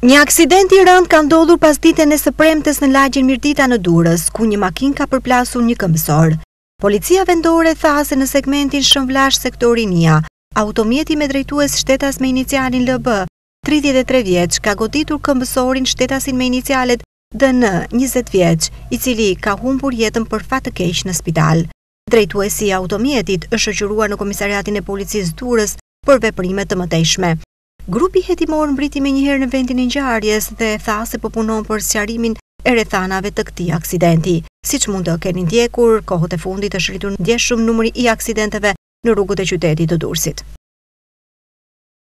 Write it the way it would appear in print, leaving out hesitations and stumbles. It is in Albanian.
Një aksident i rënd ka ndodhur pas ditën e së premtes në lagjen Mirdita në Durrës, ku një makinë ka përplasur një këmbësor. Policia vendore tha se në segmentin Shënvllash sektori Nia, automjeti me drejtues shtetas me inicialin LB, 33 vjeç, ka goditur këmbësorin shtetasin me inicialet DN, 20 vjeç, i cili ka humbur jetën për fat të keq në spital. Drejtuesi i automjetit është shoqëruar në komisariatin e policisë Durrës për veprime të mëtejshme. Grupi hetimor mbriti menjëherë në vendin e ngjarjes dhe tha se po punon për sqarimin e rrethanave të këtij aksidenti. Siç mund të keni ndjekur, kohët e fundit është rritur ndjeshëm numri i aksidenteve në rrugët e qytetit të Durrësit.